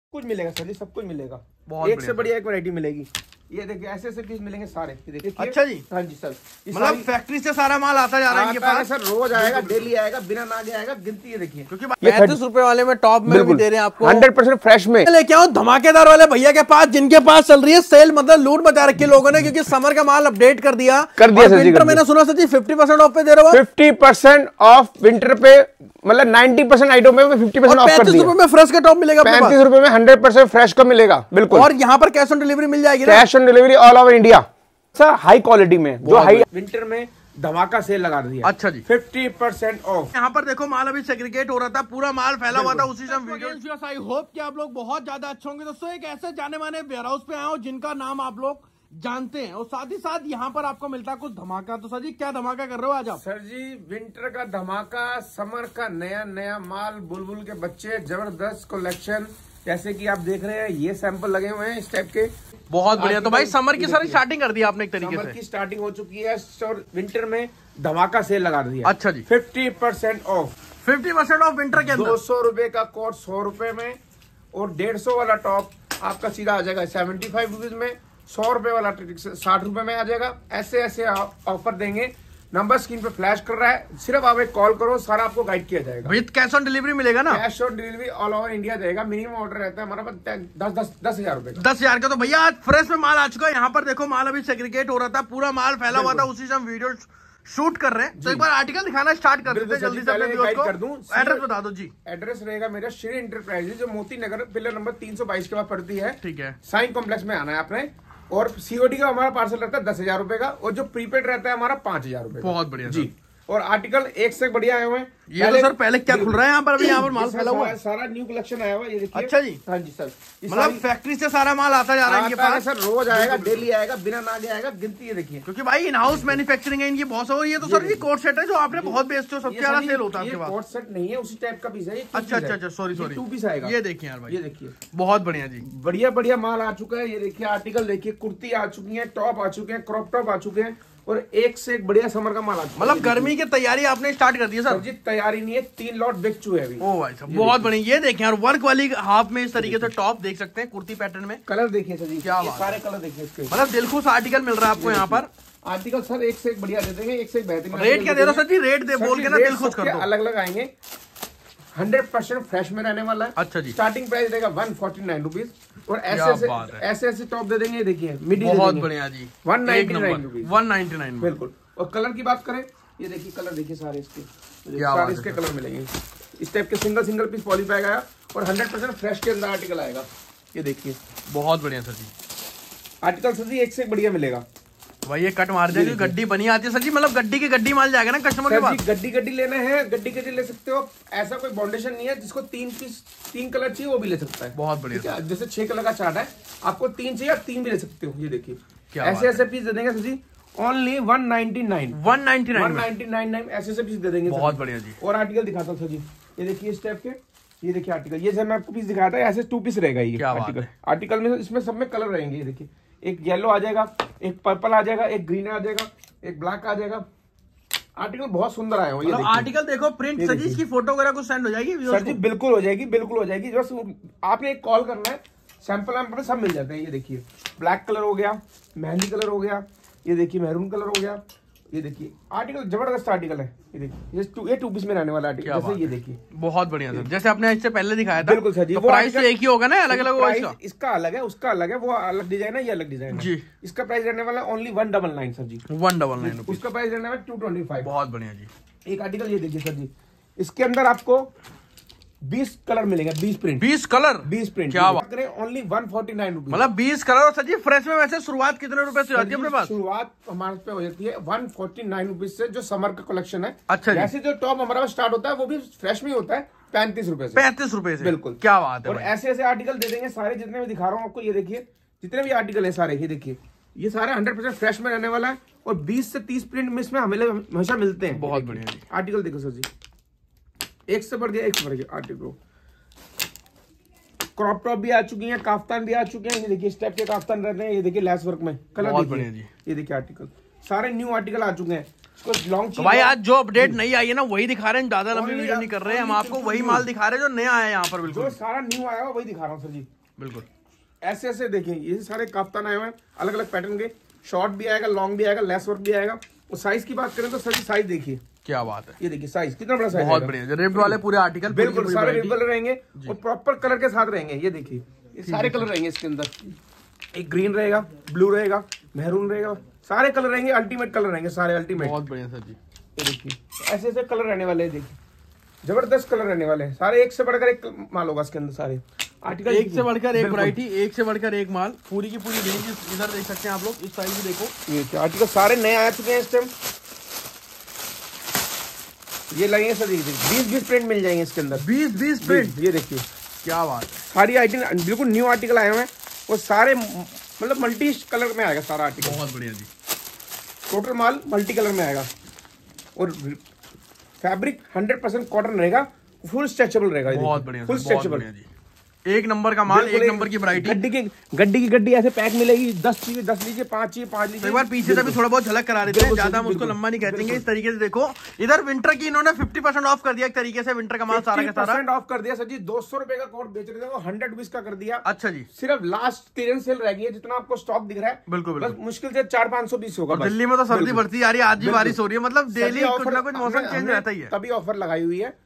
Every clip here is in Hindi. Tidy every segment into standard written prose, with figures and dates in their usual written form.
कुछ मिलेगा सर जी, सब कुछ मिलेगा। एक से बढ़िया एक वैरायटी मिलेगी। ये देखिए ऐसे ऐसे पीस मिलेंगे सारे, ये देखिए। अच्छा जी, हाँ जी सर, मतलब फैक्ट्री से सारा माल आता जा रहा है इनके पास सर, रोज आएगा, डेली आएगा, बिना नागे आएगा, गिनती है देखिए। क्योंकि 35 रुपए वाले में टॉप में भी दे रहे हैं आपको 100% फ्रेश में। लेके आओ धमाकेदार वाले भैया के पास, जिनके पास चल रही है सेल, मतलब लूट मचा रखी है लोगों ने, क्योंकि समर का माल अपडेट कर दिया सर जी। विंटर मैंने सुना सर जी 50% ऑफ पे दे रहे हो। 50% ऑफ विंटर पे, मतलब 90% आइटम में 50% ऑफ कर दिया। 35 रुपए में फ्रेश का टॉप मिलेगा, 35 रुपए में 100% फ्रेश का मिलेगा, बिल्कुल। और यहाँ पर कैश ऑन डिलीवरी मिल जाएगी, cash on delivery all over India sir, high quality में, जो हाई विंटर में धमाका सेल लगा दिया। अच्छा जी, 50% ऑफ। यहाँ पर देखो माल अभी सेग्रीगेट हो रहा था, पूरा माल फैला हुआ था, उसी से वीडियो। आई होप कि आप लोग बहुत ज्यादा अच्छे होंगे दोस्तों। एक ऐसे जाने माने वेयर हाउस पे आए हो जिनका नाम आप लोग जानते हैं, और साथ ही साथ यहाँ पर आपको मिलता है कुछ धमाका। तो सर जी क्या धमाका कर रहे हो आज आप? सर जी विंटर का धमाका, समर का नया नया माल, बुलबुल के बच्चे, जबरदस्त कलेक्शन। जैसे कि आप देख रहे हैं ये सैंपल लगे हुए हैं इस टाइप के, बहुत बढ़िया। तो भाई समर की सारी स्टार्टिंग कर दी आपने एक तरीके से। समर की स्टार्टिंग हो चुकी है और विंटर में धमाका सेल लगा दिया। अच्छा जी, 50% ऑफ। 50% ऑफ विंटर के अंदर। 200 रुपए का कोट 100 रुपए में, और 150 वाला टॉप आपका सीधा आ जाएगा 75 रुपीज में। 100 रुपए वाला 60 रुपए में आ जाएगा। ऐसे ऐसे ऑफर देंगे। नंबर स्क्रीन पे फ्लैश कर रहा है, सिर्फ आप एक कॉल करो, सारा आपको गाइड किया जाएगा। विद कैश ऑन डिलीवरी मिलेगा ना? Cash on delivery all over India जाएगा। मिनिमम ऑर्डर रहता है हमारा पास 10,000 रुपए का। 10,000 का। तो भैया आज फ्रेश में माल आ चुका है। यहाँ पर देखो माल अभी सेग्रीगेट हो रहा था, पूरा माल फैला हुआ था, उसी से हम वीडियो शूट कर रहे हैं। तो एक बार आर्टिकल दिखाना स्टार्ट कर देते हैं जल्दी से। कर दूं, एड्रेस बता दो जी। एड्रेस रहेगा मेरा श्री इंटरप्राइजेज, जो मोती नगर पिलर नंबर 322 के बाद पड़ती है। ठीक है, साइन कॉम्प्लेक्स में आना है आपने। और सीओडी का हमारा पार्सल रहता है 10,000 रुपए का, और जो प्रीपेड रहता है हमारा 5,000 रुपए। बहुत बढ़िया जी। और आर्टिकल एक से बढ़िया आए हुए हैं। ये तो सर पहले क्या खुल रहा है यहाँ पर? अभी यहाँ पर माल फैला हुआ है, सारा न्यू कलेक्शन आया हुआ है, ये देखिए। अच्छा जी, हाँ जी सर, मतलब फैक्ट्री से सारा माल आता जा रहा है इनके पास। सर रोज आएगा, डेली आएगा, बिना नागे आएगा, गिनती है देखिए। क्योंकि भाई इन हाउस मैन्युफैक्चरिंग है इनकी बहुत। और ये तो सर ये कोट सेट है जो आपने बहुत बेचते हो, सबसे ज्यादा सेल होता है आपके पास। कोट सेट नहीं है, उसी टाइप का पीस है। अच्छा अच्छा अच्छा, सॉरी 2 पीस आएगा। ये देखिए यार भाई, ये देखिए बहुत बढ़िया जी, बढ़िया बढ़िया माल आ चुका है। ये देखिए आर्टिकल देखिए, कुर्ती आ चुकी है, टॉप आ चुके हैं, क्रॉप टॉप आ चुके हैं, और एक से एक बढ़िया समर का माल आ चुका है। मतलब गर्मी की तैयारी आपने स्टार्ट कर दी है सर? जी तैयारी नहीं है, 3 लॉट बिक चुके हैं अभी। ओ भाई साहब बहुत बढ़िया। ये देखें यार, वर्क वाली हाफ में इस तरीके से टॉप देख सकते हैं, कुर्ती पैटर्न में। कलर देखिए सर जी, क्या सारे कलर देखिए इसके। मतलब दिलखुश आर्टिकल मिल रहा है आपको यहाँ पर। आर्टिकल सर एक से एक बढ़िया दे देंगे, एक से एक बेहतरीन। रेट क्या दे रहे हो सर जी? रेट दे बोल के ना दिल खुश कर दो। अलग अलग आएंगे, 100% फ्रेश में रहने वाला है। अच्छा जी, स्टार्टिंग प्राइस रहेगा 149 रुपीज, और ऐसे ऐसे टॉप दे देंगे। देखिए मिडी बहुत बढ़िया जी, 199 रुपीज, 199 बिल्कुल। और कलर की बात करें, ये देखिए कलर देखिए सारे इसके, सारे इसके कलर मिलेंगे। इस टाइप के सिंगल पीस पॉलीपैक आया, और 100% फ्रेश के अंदर आर्टिकल आएगा। ये देखिए बहुत बढ़िया sir ji, article sir ji एक से एक बढ़िया मिलेगा। भाई ये कट मार जाएगी, गड्डी बनी आती है सर जी, मतलब गड्डी की गड्डी माल जाएगा ना कस्टमर के पास। गड्डी लेना है, गड्डी ले सकते हो। ऐसा कोई बाउंडेशन नहीं है, जिसको 3 कलर चाहिए वो भी ले सकता है। बहुत बढ़िया। जैसे 6 कलर का चार्ट है, आपको 3 चाहिए, आप 3 भी ले सकते हो। ये देखिए ऐसे ऐसे पीस दे देंगे सर जी, ओनली 199 ऐसे पीस दे देंगे। बहुत बढ़िया जी। और आर्टिकल दिखाता हूँ सर जी, ये देखिए इस टाइप के, ये देखिए आर्टिकल, ये जब मैं आपको पीस दिखाता है ऐसे 2 पीस रहेगा ये आर्टिकल में। इसमें सब में कलर रहेंगे। ये देखिए एक येलो आ जाएगा, एक पर्पल आ जाएगा, एक ग्रीन आ जाएगा, एक ब्लैक आ जाएगा। आर्टिकल बहुत सुंदर आया हुआ है। आर्टिकल देखो, प्रिंट सर जी, इसकी फोटो वगैरह कुछ सेंड हो जाएगी सर जी? बिल्कुल हो जाएगी, बिल्कुल हो जाएगी। बस आपने एक कॉल करना है, सैंपल सब मिल जाते हैं। ये देखिए ब्लैक कलर हो गया, मेहंदी कलर हो गया, ये देखिए मैरून कलर हो गया। ये देखिए आर्टिकल जबरदस्त आर्टिकल है। ये देखिए ये 2 पीस में रहने वाला आर्टिकल। जैसे ये देखिए बहुत बढ़िया सर, जैसे आपने इससे पहले दिखाया था। बिल्कुल सर जी, तो प्राइस तो एक ही होगा ना? अलग अलग होगा इसका अलग है, उसका अलग है, वो अलग डिजाइन है, ये अलग डिजाइन है जी। इसका प्राइस रहने वाला ओनली 199 सर जी, 199। उसका प्राइस रहने वाला 225। बहुत बढ़िया जी। एक आर्टिकल ये देखिए सर जी, इसके अंदर आपको 20 कलर मिलेंगे, 20 प्रिंट, 20 कलर, 20 प्रिंट। क्या बात करें? ओनली 149 रुपीज, मतलब 20 कलर। सर जी फ्रेश में वैसे शुरुआत कितने रुपए से होती है अपने पास? शुरुआत हमारे पे हो जाती है 149 रुपीज से, जो समर का कलेक्शन है। अच्छा, जैसे जो टॉप हमारा स्टार्ट होता है वो भी फ्रेश में होता है 35 रुपए से। 35 रुपए से, बिल्कुल। क्या बात है। और ऐसे ऐसे आर्टिकल दे देंगे सारे, जितने भी दिखा रहा हूँ आपको। ये देखिए जितने भी आर्टिकल है सारे, ये देखिए ये सारा 100% फ्रेश में रहने वाला है, और 20 से 30 प्रिंट में इसमें हमेशा मिलते हैं। बहुत बढ़िया जी। आर्टिकल देखो सर जी, एक से बढ़ गया आर्टिकल। क्रॉप टॉप भी आ चुकी हैं, काफ्तान भी आ चुके हैं। ये देखिए स्टेप के काफ्तान रहते हैं। ये देखिए लेस वर्क में कलर देखिए। ये देखिए आर्टिकल, सारे न्यू आर्टिकल आ चुके हैं। इसको लॉन्ग तो भाई आज जो अपडेट नहीं आई है ना वही दिखा रहे हैं, ज्यादा लंबी वीडियो नहीं कर रहे हैं हम, आपको वही माल दिखा रहे हैं जो नया आया है यहाँ पर। बिल्कुल जो सारा न्यू आया है वही दिखा रहा हूँ सर जी। बिल्कुल। ऐसे ऐसे देखिए, ये सारे काफ्तान आए हुए हैं अलग अलग पैटर्न के, शॉर्ट भी आएगा, लॉन्ग भी आएगा, लेस वर्क भी आएगा। और साइज की बात करें तो सर साइज देखिए, क्या बात है, ये देखिए साइज कितना बड़ा साइज, बहुत बढ़िया। रिब्ड वाले पूरे आर्टिकल, बिल्कुल सारे रिबल रहेंगे और प्रॉपर कलर के साथ रहेंगे। ये देखिए, ये सारे कलर रहेंगे इसके अंदर, एक ग्रीन रहेगा, ब्लू रहेगा, मेहरून रहेगा, सारे कलर रहेंगे, अल्टीमेट कलर रहेंगे सारे, अल्टीमेट। बहुत बढ़िया सर जी। ये देखिए ऐसे ऐसे कलर रहने वाले हैं, देखिए जबरदस्त कलर रहने वाले हैं सारे, एक से बढ़कर एक माल होगा इसके अंदर, सारे आर्टिकल एक से बढ़कर एक वैरायटी, एक से बढ़कर एक माल, पूरी की पूरी रेंज इधर देख सकते हैं आप लोग। इस साइड भी देखो, ये क्या आर्टिकल सारे नए आ चुके हैं इस टाइम। ये लगेंगे सर 20-20 प्रिंट मिल जाएंगे इसके अंदर, 20-20 प्रिंट। ये देखिए क्या बात है, सारी आइटम बिल्कुल न्यू आर्टिकल आए हुए हैं, वो सारे मतलब मल्टी कलर में आएगा सारा आर्टिकल। बहुत बढ़िया जी, टोटल माल मल्टी कलर में आएगा और फैब्रिक 100% कॉटन रहेगा, फुल स्ट्रेचेबल रहेगा। बहुत बढ़िया, फुल स्ट्रेचेबल जी, एक नंबर का माल, एक नंबर की वैरायटी। गड्डी की गड्डी ऐसे पैक मिलेगी, 10 चाहिए 10 लीजिए, 5 चाहिए 5 लीजिए। एक बार पीछे से भी थोड़ा बहुत झलक करा देते हैं, ज्यादा हम उसको लंबा नहीं कहते। इस तरीके से देखो, इधर विंटर की इन्होंने 50% ऑफ कर दिया एक तरीके से, विंटर का माल सारा का सारा ऑफ कर दिया सर जी। 200 रुपए का कोट बेच रहे थे वो 100 रुपीज का कर दिया। अच्छा जी, सिर्फ लास्ट क्लियरेंस सेल रह गई है, जितना आपको स्टॉक दिख रहा है बिल्कुल बस मुश्किल से 400-500 पीस होगा। दिल्ली में तो सर्दी बढ़ती जा रही है, आज भी बारिश हो रही है, मतलब डेली कुछ ना कुछ मौसम चेंज रहता ही है। तभी ऑफर लगाई हुई है,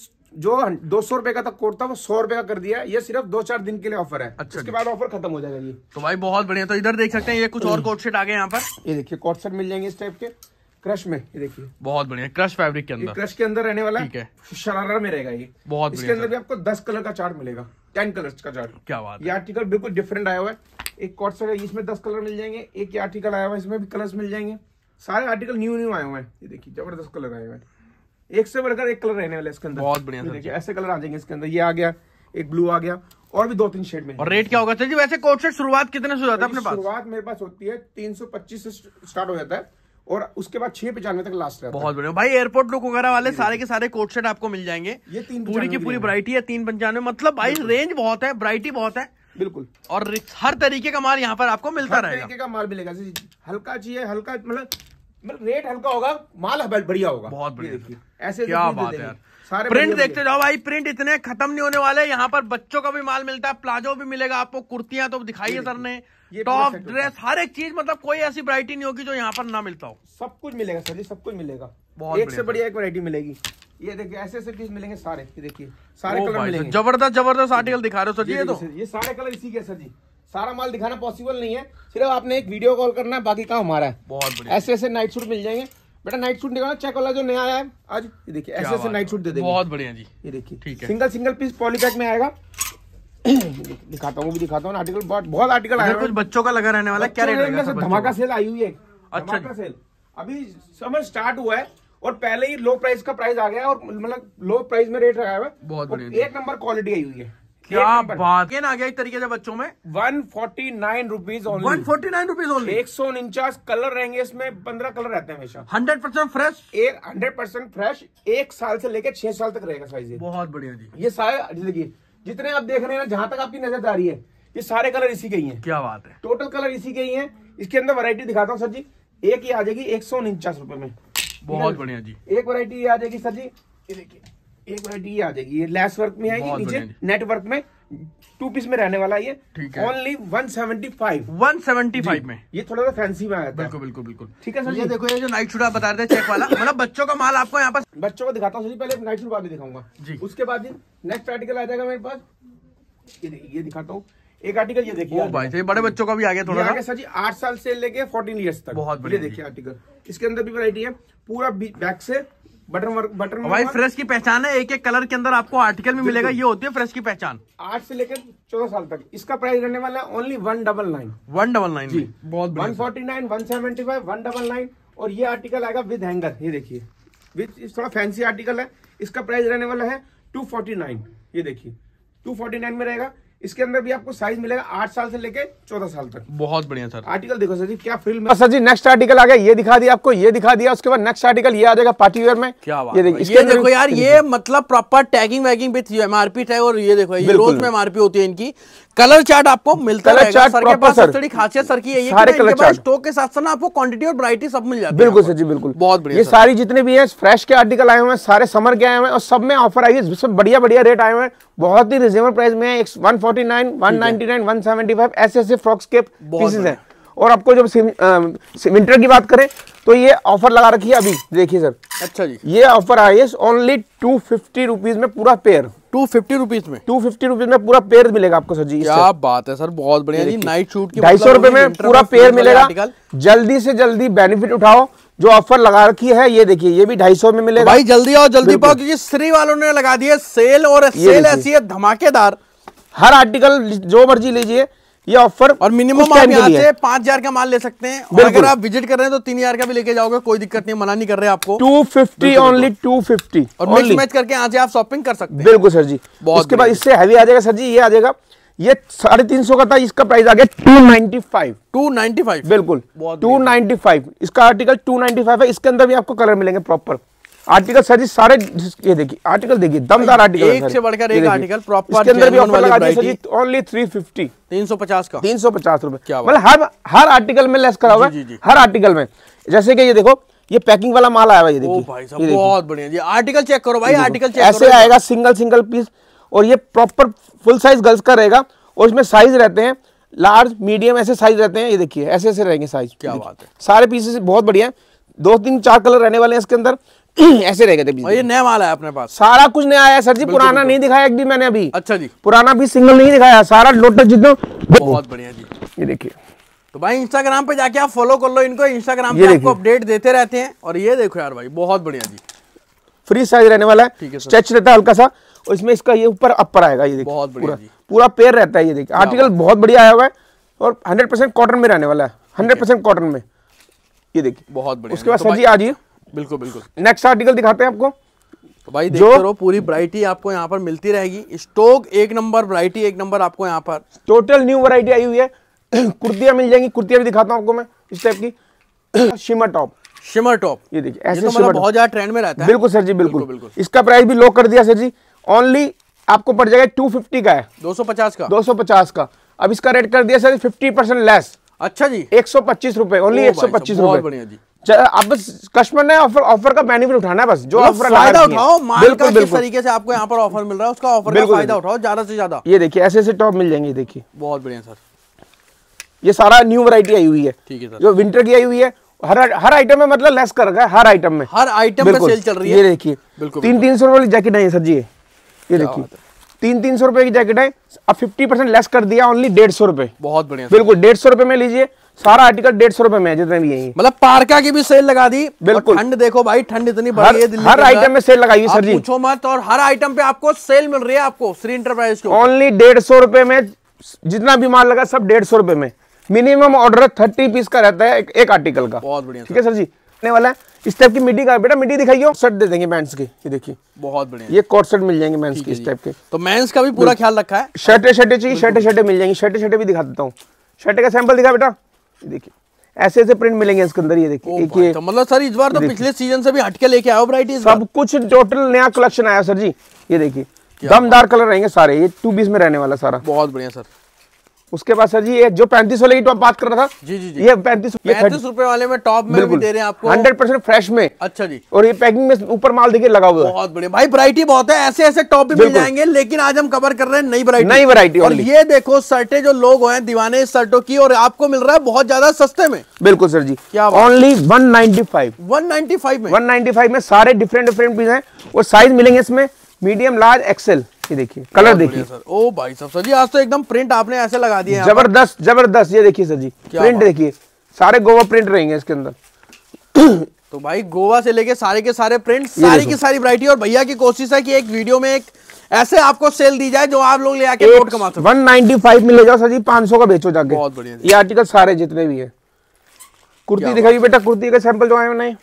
जो 200 रुपए का तक कोट था वो 100 रुपए का कर दिया। ये सिर्फ 2-4 दिन के लिए ऑफर है, अच्छा, उसके बाद ऑफर खत्म हो जाएगा। ये तो भाई बहुत बढ़िया। तो इधर देख सकते हैं, ये कुछ और कोट सेट आ गए यहाँ पर। ये देखिए कोट सेट मिल जाएंगे इस टाइप के क्रश में, ये देखिए बहुत बढ़िया, क्रश फैब्रिक के अंदर, क्रश के अंदर रहने वाला ठीक है, शरारा में रहेगा ये। बहुत इसके अंदर भी आपको 10 कलर का चार्ट मिलेगा, 10 कलर्स का चार्ट। क्या बात है, ये आर्टिकल बिल्कुल डिफरेंट आया हुआ है। एक कोट सेट है, इसमें 10 कलर मिल जाएंगे। एक ये आर्टिकल आया हुआ है, इसमें भी कलर्स मिल जाएंगे। सारे आर्टिकल न्यू आए हुए हैं, ये देखिए जबरदस्त कलर आए हुए हैं, एक से बढ़कर एक कलर रहने वाले इसके अंदर। बहुत बढ़िया, देखिए ऐसे कलर आ जाएंगे इसके अंदर। ये आ गया, एक ब्लू आ गया, और भी 2-3 शेड में। और रेट क्या होगा सर जी? वैसे कोट सेट शुरुआत कितने से हो जाता है अपने पास? शुरुआत मेरे पास होती है 325 से स्टार्ट हो जाता है और उसके बाद 695 तक लास्ट रहता है। बहुत बढ़िया भाई, एयरपोर्ट लुक वगैरह वाले सारे के सारे कोट सेट आपको मिल जाएंगे। ये पूरी की पूरी वैरायटी है 395, मतलब भाई रेंज बहुत है, वैरायटी बहुत है, बिल्कुल। और हर तरीके का माल यहाँ पर आपको मिलता रहेगा। हर तरीके का माल मिलेगा, हल्का चाहिए हल्का, मतलब रेट हल्का होगा, माल बढ़िया होगा। बहुत बढ़िया, ऐसे क्या बात है यार। सारे प्रिंट देखते जाओ भाई, प्रिंट इतने खत्म नहीं होने वाले। यहाँ पर बच्चों का भी माल मिलता है, प्लाजो भी मिलेगा आपको, कुर्तियां तो दिखाई है सर ने, टॉप ड्रेस, हर एक चीज, मतलब कोई ऐसी वैरायटी नहीं होगी जो यहाँ पर ना मिलता हो। सब कुछ मिलेगा सर जी, सब कुछ मिलेगा, बहुत एक से बढ़िया एक वैरायटी मिलेगी। ये देखिए ऐसे ऐसे पीस मिलेंगे सारे, ये देखिए सारे कलर मिलेंगे। जबरदस्त जबरदस्त आर्टिकल दिखा रहे हो सर जी। ये तो ये सारे कलर इसी के सर जी, सारा माल दिखाना पॉसिबल नहीं है, सिर्फ आपने एक वीडियो कॉल करना है, बाकी काम हमारा है। बहुत बढ़िया, ऐसे ऐसे नाइट सूट मिल जाएंगे। बेटा नाइट सूट दिखाना, चेक वाला जो नया आया है आज, ये देखिए ऐसे ऐसे नाइट सूट दे देंगे। बहुत बढ़िया जी, ये देखिए ठीक है, सिंगल पीस पॉलीपैक में आएगा। दिखाता हूँ, भी दिखाता हूँ आर्टिकल, बहुत आर्टिकल आया है। कुछ बच्चों का लगा रहने वाला, क्या रेट रहेगा? धमाका सेल आई हुई है, अच्छा धमाका सेल अभी समर स्टार्ट हुआ है और पहले ही लो प्राइस का प्राइस आ गया और मतलब लो प्राइस में रेट लगाया हुआ है। बहुत बढ़िया, एक नंबर क्वालिटी आई हुई है। क्या बात है, आ गया एक तरीके से बच्चों में 149 rupees only, 149 rupees only. 149 colour रहेंगे इसमें, 15 कलर रहते हैं हमेशा, 100% फ्रेश, 100% फ्रेश, 1 साल से लेकर 6 साल तक रहेगा साइज। बहुत बढ़िया जी, ये सारे देखिए जितने आप देख रहे हैं ना, जहां तक आपकी नजर आ रही है, ये सारे कलर इसी के ही हैं। क्या बात है, टोटल कलर इसी के ही हैं। इसके अंदर वैरायटी दिखाता हूँ सर जी, एक ही आ जाएगी 149 रुपए में। बहुत बढ़िया जी, एक वैरायटी आ जाएगी सर जी, ये देखिए एक वैरायटी ये आ जाएगी, ये लेस वर्क में आएगी, नीचे नेट वर्क में 2 पीस में रहने वाला ये, ठीक है, ओनली 175 में। ये थोड़ा सा फैंसी में आया था, बिल्कुल बिल्कुल बिल्कुल, ठीक है सर। ये देखो, ये जो नाइट सूट आप बता रहे थे चेक वाला, मतलब बच्चों का माल आपको यहाँ पर। बच्चों को दिखाता हूँ सर जी, पहले नाइट सूट बाद में दिखाऊंगा जी, उसके बाद जी नेक्स्ट आर्टिकल आ जाएगा मेरे पास। ये दिखाता हूँ एक आर्टिकल, ये देखिए भाई ये बड़े बच्चों का भी आ गया थोड़ा सा सर जी, 8 साल से लेके 14 ईयर्स तक। बहुत बढ़िया, ये देखिए आर्टिकल, इसके अंदर भी वैरायटी है, पूरा बैक से बटन वर्क, बटन भाई फ्रेश की पहचान है, एक एक कलर के अंदर आपको आर्टिकल में मिलेगा, ये होती है फ्रेश की पहचान। 8 से लेकर 14 साल तक इसका प्राइस रहने वाला है ओनली 199 जी, बहुत 149, 175, 199। और ये आर्टिकल आएगा विद हैंगर, ये देखिए विद, थोड़ा फैंसी आर्टिकल है, इसका प्राइस रहने वाला है 249। ये देखिए 249 में रहेगा। इसके अंदर भी आपको साइज मिलेगा 8 साल से लेके 14 साल तक। बहुत बढ़िया सर, आर्टिकल देखो सर जी क्या फ्रिल में। सर जी नेक्स्ट आर्टिकल आ गया, ये दिखा दिया आपको, ये दिखा दिया, उसके बाद नेक्स्ट आर्टिकल ये आ जाएगा पार्टी वेयर में। क्या बात ये है, ये देखो यार, ये मतलब प्रॉपर टैगिंग वैगिंग विद एमआरपी है, और ये देखो ये रोज में एमआरपी होती है इनकी। कलर चार्ट आपको मिलता है सर के पास, सबसे बड़ी खासियत सर की यही है कि स्टॉक के साथ साथ आपको क्वांटिटी और वैरायटी सब मिल जाती है। बिल्कुल सर जी, बिल्कुल बहुत बढ़िया। ये सारी जितने भी है फ्रेश के आर्टिकल आए हुए हैं, सारे समर के आए हुए हैं और सब में ऑफर आई है, बढ़िया बढ़िया रेट आए हुए हैं, बहुत ही रिजनेबल प्राइस में है। 149, 199, 175 ऐसे फ्रॉक्स के पीसेस हैं। और आपको जब विंटर की बात करें तो ये ऑफर लगा रखी है अभी, देखिए सर। अच्छा जी, ये ऑफर आई है ओनली 250 रुपीज में पूरा पेयर। 250 रुपीज में 250 रुपीज में पूरा पेयर मिलेगा आपको सर जी। क्या बात है सर, बहुत बढ़िया जी। नाइट शूट की 250 रुपए में पूरा पेयर मिलेगा। जल्दी से जल्दी बेनिफिट उठाओ, जो ऑफर लगा रखी है ये देखिए, ये भी 250 में मिलेगा। भाई जल्दी आओ, जल्दी पाओ, क्योंकि श्री वालों ने लगा दी है सेल, और सेल ऐसी है धमाकेदार। हर आर्टिकल जो मर्जी लीजिए, ये ऑफर। और मिनिमम आप यहाँ से 5000 का माल ले सकते हैं, और अगर आप विजिट कर रहे हैं तो 3000 का भी लेके जाओगे, कोई दिक्कत नहीं, मना नहीं कर रहे आपको। 250 ओनली 250, और मिक्स मैच करके यहाँ से आप शॉपिंग कर सकते हैं। बिल्कुल सर जी। उसके बाद इससे हैवी आ जाएगा सर जी, ये आ जाएगा, ये 350 का था, इसका प्राइस आ गया 295। 295 बिल्कुल 295। इसका आर्टिकल 295 है। इसके अंदर भी आपको कलर मिलेंगे प्रॉपर आर्टिकल सर जी सारे। ये देखिए आर्टिकल, देखिए दमदार आर्टिकल, एक से बढ़कर एक आर्टिकल प्रॉपर। इसके अंदर भी ऑफर लगा दिया सर जी ओनली 350, 350 का, 350 रुपए। मतलब हर आर्टिकल में लेस करा हुआ है, हर आर्टिकल में। जैसे कि ये देखो, ये पैकिंग वाला माल आया हुआ, ये देखिए भाई साहब बहुत बढ़िया जी। आर्टिकल चेक करो भाई, आर्टिकल चेक ऐसे आएगा सिंगल पीस, और ये प्रॉपर फुल साइज गर्ल्स का रहेगा, और इसमें साइज रहते हैं लार्ज मीडियम, ऐसे साइज रहते हैं। ये देखिए ऐसे ऐसे रहेंगे साइज। क्या बात है, सारे पीसेस बहुत बढ़िया है। 2 3 4 कलर रहने वाले हैं इसके अंदर। ऐसे रहेगा थे। ये नया माल है अपने पास, सारा कुछ नया आया है सर जी, पुराना नहीं दिखाया एक भी मैंने अभी। अच्छा जी, पुराना भी सिंगल नहीं दिखाया, सारा लोटस जितना। बहुत बढ़िया जी। ये देखिए, तो भाई इंस्टाग्राम पे जाके आप फॉलो कर लो इनको, इंस्टाग्राम पे आपको अपडेट देते रहते हैं। और ये देखो यार भाई, बहुत बढ़िया जी। फ्री साइज रहने वाला है, ठीक है, स्ट्रेच रहता है हल्का सा, और इसमें इसका ये ऊपर अपर आएगा। ये देखिए बहुत बढ़िया जी, पूरा पेयर रहता है। ये देखिए आर्टिकल बहुत बढ़िया आया हुआ है, और 100% कॉटन में रहने वाला है, 100% कॉटन में। ये देखिए बहुत बढ़िया। उसके बाद सर जी आ जाइए, बिल्कुल बिल्कुल नेक्स्ट आर्टिकल दिखाते हैं आपको। तो भाई देखते रहो, पूरी वैरायटी आपको यहाँ पर मिलती रहेगी। स्टॉक एक नंबर, वैरायटी एक नंबर आपको यहाँ पर। टोटल न्यू वैरायटी आई हुई है। कुर्तियां मिल जाएंगी, कुर्तियां भी दिखाता हूँ आपको मैं इस टाइप की। शिमर टॉप, शिमर टॉप, ये देखिए ऐसे तो मतलब बहुत ज्यादा ट्रेंड में रहता है। बिल्कुल सर जी, बिल्कुल। इसका प्राइस भी लो कर दिया सर जी, ओनली आपको पड़ जाएगा 250 का है, 250 का, 250 का। अब इसका रेट कर दिया सर 50% लेस। अच्छा जी, 125 रुपए, ओनली 125 रुपए। बढ़िया जी। अब बस कस्टमर ने ऑफर का बेनिफिट उठाना है, बस जो ऑफर फायदा उठाओ, माल का किस तरीके से आपको यहाँ पर ऑफर मिल रहा है, उसका ऑफर का फायदा उठाओ ज्यादा से ज्यादा। ये देखिए ऐसे ऐसे टॉप मिल जाएंगे, देखिए बहुत बढ़िया सर। ये सारा न्यू वैरायटी आई हुई है, ठीक है सर, जो विंटर की आई हुई है। हर आइटम में मतलब लेस कर रखा है, हर आइटम में, हर आइटम पे सेल चल रही है। ये देखिए 300 रुपए वाली जैकेट है ये सर जी, ये देखिए 300 रुपए की जैकेट है। अब 50% लेस कर दिया, ओनली 150 रुपए। बहुत बढ़िया, बिल्कुल 150 रुपए में लीजिए, सारा आर्टिकल 150 रुपए में है जितने भी है। मतलब पार्का की भी सेल लगा दी। बिल्कुल, ठंड देखो भाई, ठंड इतनी बढ़ी है दिल्ली, हर आइटम में सेल लगाई है सर जी, पूछो मत। और हर आइटम पे आपको सेल मिल रही है, आपको श्री इंटरप्राइज को ओनली 150 रुपए में। जितना भी माल लगा सब 150 रुपए में। मिनिमम ऑर्डर 30 पीस का रहता है एक आर्टिकल का। बहुत बढ़िया, ठीक है सर जी। आने वाला है इस टाइप की मिडी का, बेटा मिडी दिखाइए। शर्ट दे देंगे मेंस के, ये देखिए बहुत बढ़िया, ये कोट सेट मिल जाएंगे मेंस के इस टाइप के। तो मेंस का भी पूरा ख्याल रखा है। शर्टें चाहिए, शर्टें मिल जाएंगी। शर्टें भी दिखा देता हूँ, शर्ट का सैंपल दिखा बेटा, देखिए ऐसे ऐसे प्रिंट मिलेंगे इसके अंदर। ये देखिए एक ये, तो मतलब सर इस बार तो पिछले सीजन से भी हटके लेके आओ वैरायटी, सब कुछ टोटल नया कलेक्शन आया सर जी। ये देखिए दमदार कलर रहेंगे सारे, ये 220 में रहने वाला सारा। बहुत बढ़िया सर। उसके बाद सर जी ये जो 35 वाले की टॉप बात कर रहा था, जी, ये 35 रुपए वाले में टॉप में भी दे रहे हैं आपको 100% फ्रेश में। अच्छा जी, और ये पैकिंग में ऊपर माल देखिए लगा हुआ है। बहुत बढ़िया भाई, वैरायटी बहुत है, ऐसे ऐसे टॉप भी मिल जाएंगे। लेकिन आज हम कवर कर रहे हैं नई वैरायटी। और ये देखो शर्टें, जो लोग हैं दीवाने इस शर्टों की, और आपको मिल रहा है बहुत ज्यादा सस्ते में। बिल्कुल सर जी, क्या ओनली 195 में 195 में सारे डिफरेंट पीस हैं, और साइज मिलेंगे इसमें मीडियम, लार्ज, एक्सेल। ये देखिए कलर देखिए सर। ओ भाई साहब, सर जी आज तो एकदम प्रिंट आपने ऐसे लगा दिए, जबरदस्त। ये देखिए सर जी प्रिंट देखिए, सारे गोवा प्रिंट रहेंगे इसके अंदर। तो भाई गोवा से लेके सारे के सारे प्रिंट, सारी की सारी वैरायटी। और भैया की कोशिश है कि एक वीडियो में एक ऐसे आपको सेल दी जाए जो आप लोग ले आके नोट कमा सको। 195 में ले जाओ सर जी, 500 का बेचो जाके। बहुत बढ़िया। ये आर्टिकल सारे जितने भी है। कुर्ती दिखाइए बेटा, कुर्ती का सैंपल जो आए हैं नहीं,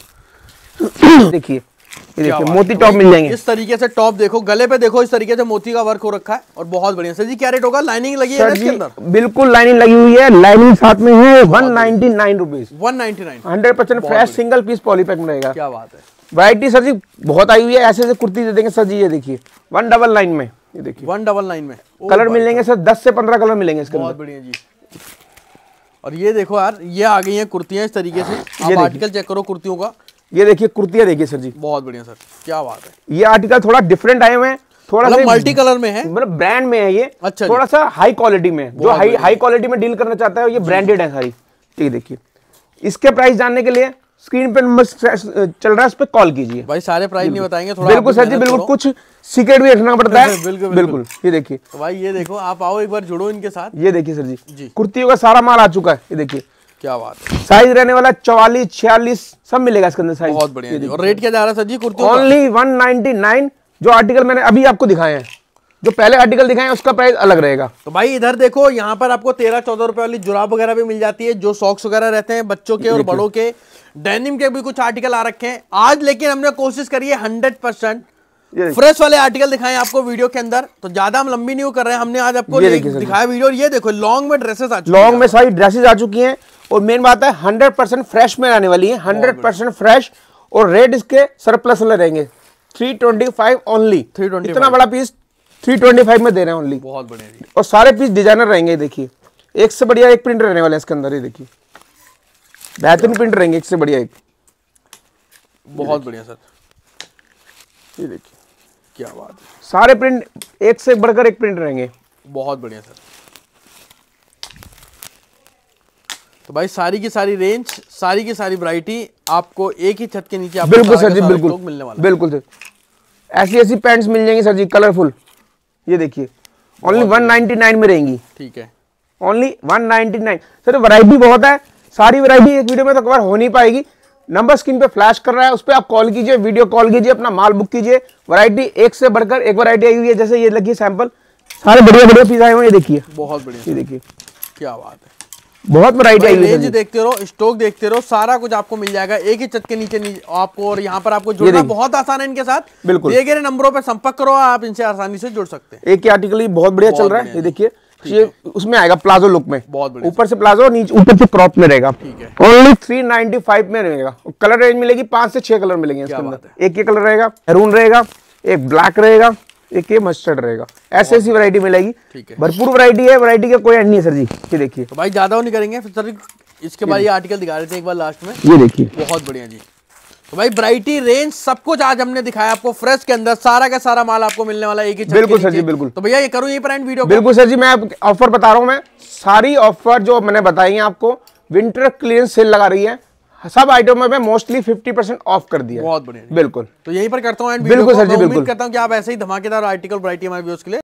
देखिए ये देखिए मोती टॉप मिल जाएंगे। इस तरीके से टॉप देखो, गले पे देखो इस तरीके से मोती का वर्क हो रखा है, और बहुत बढ़िया। सर जी क्या रेट होगा? लाइनिंग लगी है इसके अंदर? बिल्कुल लाइनिंग लगी हुई है, लाइनिंग साथ में है। 199 rupees, 199, 100% fresh single piece polypack में रहेगा। क्या बात है। वैरायटी सर जी बहुत आई हुई है, ऐसे ऐसे कुर्ती दे देंगे सर जी। ये देखिए 199 में, ये देखिए 199 में कलर मिल जाएंगे सर, 10 से 15 कलर मिलेंगे इसके अंदर। बहुत बढ़िया जी। और ये देखो यार, ये आ गई है कुर्तियां इस तरीके से। आप आर्टिकल चेक करो कुर्तियों का, ये देखिए कुर्तियां देखिए सर जी, बहुत बढ़िया सर, क्या बात है। ये आर्टिकल थोड़ा डिफरेंट आए हुए हैं, थोड़ा सा मल्टी कलर में है, मतलब ब्रांड में है ये। अच्छा, थोड़ा सा हाई क्वालिटी में, जो हाई क्वालिटी में डील करना चाहता है ये ब्रांडेड है सारी। ठीक देखिए, इसके प्राइस जानने के लिए स्क्रीन पे नंबर चल रहा है, उस पर कॉल कीजिए। भाई सारे प्राइस नहीं बताएंगे, थोड़ा बिल्कुल सर जी, बिल्कुल कुछ सीक्रेट भी रखना पड़ता है। बिल्कुल बिल्कुल। ये देखिए तो भाई ये देखो, आप आओ एक बार जुड़ो इनके साथ। ये देखिए सर जी, कुर्तियों का सारा माल आ चुका है। ये देखिए क्या बात है, साइज रहने वाला 44, 46 सब मिलेगा इसके अंदर साइज। बहुत बढ़िया। और रेट क्या जा रहा है सर जी कुर्तियों का? ओनली 199। जो आर्टिकल मैंने अभी आपको दिखाए हैं, जो पहले आर्टिकल दिखाए हैं उसका प्राइस अलग रहेगा। तो भाई इधर देखो, यहाँ पर आपको 13-14 रुपए वाली जुराब वगैरह भी मिल जाती है, जो सॉक्स वगैरह रहते हैं बच्चों के और बड़ों के। डेनिम के भी कुछ आर्टिकल आ रखे हैं आज, लेकिन हमने कोशिश करी है 100% फ्रेश वाले आर्टिकल दिखाएं आपको वीडियो के अंदर। तो ज्यादा हम लंबी नहीं कर रहे हैं, हमने आज आपको दिखाया वीडियो। ये देखो लॉन्ग में ड्रेसेस आ चुकी हैं, लॉन्ग में सारी ड्रेसेस आ चुकी हैं। और मेन बात है 100% फ्रेश में आने वाली है, 100% फ्रेश। और रेट इसके सरप्लस वाले रहेंगे 325 ओनली। 325 इतना बड़ा पीस 325 में दे रहे हैं ओनली। बहुत बढ़िया। और सारे पीस डिजाइनर रहेंगे। देखिए एक से बढ़िया एक प्रिंट रहने वाले हैं इसके अंदर। ये देखिए बेहतरीन प्रिंट रहेंगे, एक से बढ़िया एक। बहुत बढ़िया सर, ये देखिए क्या बात है, सारे प्रिंट एक से बढ़कर एक प्रिंट रहेंगे। बहुत बढ़िया सर। तो भाई सारी की सारी रेंज, सारी की सारी वैरायटी आपको एक ही छत के नीचे आपको बिल्कुल सर जी, बिल्कुल मिलने वाला। बिल्कुल सर, ऐसी ऐसी पैंट्स मिल जाएंगी सर जी कलरफुल। ये देखिए ओनली 199 में रहेंगी। ठीक है, ओनली 199। सर वैरायटी बहुत है, सारी वैरायटी एक वीडियो में तो कवर हो नहीं पाएगी। नंबर स्क्रीन पे फ्लैश कर रहा है, उस पर आप कॉल कीजिए, वीडियो कॉल कीजिए, अपना माल बुक कीजिए। वैरायटी एक से बढ़कर एक वैरायटी आई हुई है। जैसे ये लगी सैंपल, सारे बढ़िया बढ़िया पीस आए हुए हैं। ये देखिए बहुत बढ़िया, ये देखिए क्या बात है, बहुत वैरायटी आई हुई है। रेंज देखते रहो, स्टॉक देखते रहो, सारा कुछ आपको मिल जाएगा एक ही छत के नीचे आपको। और यहाँ पर आपको जुड़ना बहुत आसान है इनके साथ। बिल्कुल दिए गए नंबरों पर संपर्क करो, आप इनसे आसानी से जुड़ सकते हैं। एक ही आर्टिकल ही बहुत बढ़िया चल रहा है। ये देखिए ये उसमें आएगा प्लाजो लुक में, बहुत बढ़िया, ऊपर से प्लाजो, नीचे ऊपर से क्रॉप में रहेगा। ठीक है, ओनली 395 में रहेगा। कलर रेंज मिलेगी 5 से 6 कलर मिलेंगे इसके अंदर। एक ये कलर रहेगा, मैरून रहेगा, एक ब्लैक रहेगा, एक ये मस्टर्ड रहेगा। ऐसी ऐसी वैरायटी मिलेगी, भरपूर वैरायटी है। वैरायटी का कोई एंड नहीं है सर जी। ये देखिए तो भाई ज्यादा नहीं करेंगे फिर सर, इसके बाद ये आर्टिकल दिखा रहे थे एक बार लास्ट में। ये देखिए बहुत बढ़िया जी। तो भाई वैरायटी रेंज सब कुछ आज हमने दिखाया आपको फ्रेश के अंदर, सारा का सारा माल आपको मिलने वाला है एक ही छत के नीचे। बिल्कुल सर जी, बिल्कुल। तो भैया ये करूँ ये पर एंड वीडियो? बिल्कुल सर जी, मैं ऑफर बता रहा हूँ। मैं सारी ऑफर जो मैंने बताई है आपको, विंटर क्लियरेंस सेल लगा रही है, सब आइटमों में मोस्टली 50% ऑफ कर दिया। बहुत बढ़िया, बिल्कुल। तो यही पर करता हूँ एंड बिल्कुल सर जी, बिल्कुल। उम्मीद करता हूँ कि आप ऐसे ही धमाकेदार आर्टिकल वैरायटी हमारे व्यूअर्स के लिए